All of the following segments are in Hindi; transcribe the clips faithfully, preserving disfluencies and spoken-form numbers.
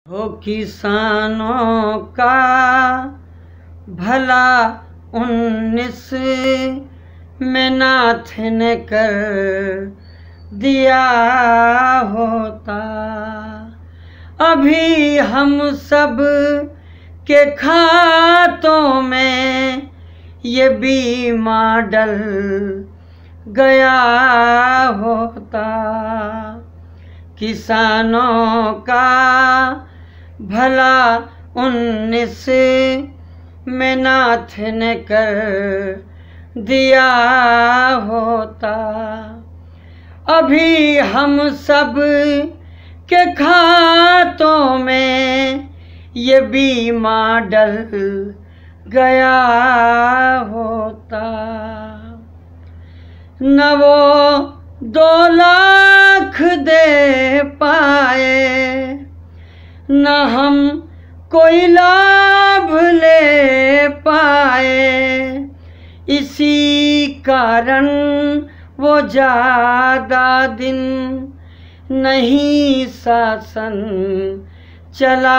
हो किसानों का भला उन्नीस में नाथ ने कर दिया होता, अभी हम सब के खातों में ये बीमा डल गया होता। किसानों का भला उन्नीस में नाथ ने कर दिया होता, अभी हम सब के खातों में ये बीमा डल गया होता। न वो दो लाख दे पाए, न हम कोई लाभ ले पाए, इसी कारण वो ज़्यादा दिन नहीं शासन चला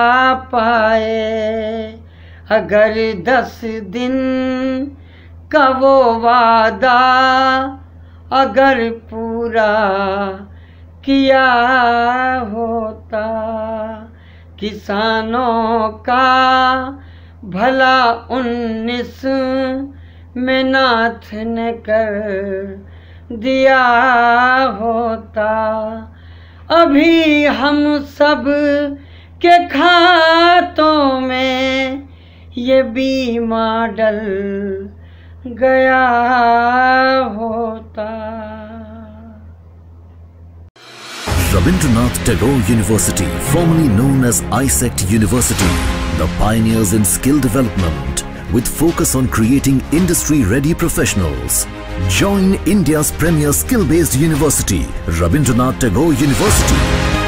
पाए। अगर दस दिन का वो वादा अगर पूरा किया होता, किसानों का भला उन्नीस में नाथ ने कर दिया होता, अभी हम सब के खातों में ये बीमा डल गया होता। Rabindranath Tagore University, formerly known as I S E C T University, the pioneers in skill development with focus on creating industry-ready professionals. Join India's premier skill-based university, Rabindranath Tagore University.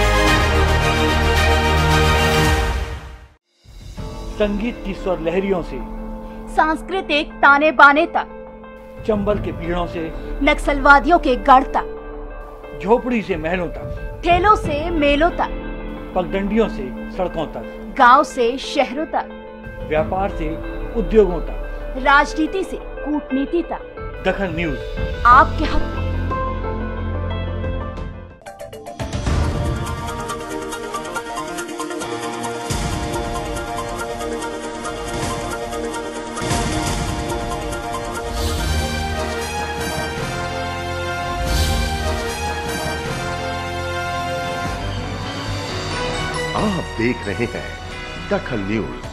संगीत की स्वर लहरियों से सांस्कृतिक ताने बाने तक, चंबल के पीड़ों से नक्सलवादियों के गढ़ तक, झोपड़ी से महलों तक, ठेलों से मेलों तक, पगडंडियों से सड़कों तक, गांव से शहरों तक, व्यापार से उद्योगों तक, राजनीति से कूटनीति तक, दखन न्यूज आपके हक में। आप देख रहे हैं दखन न्यूज।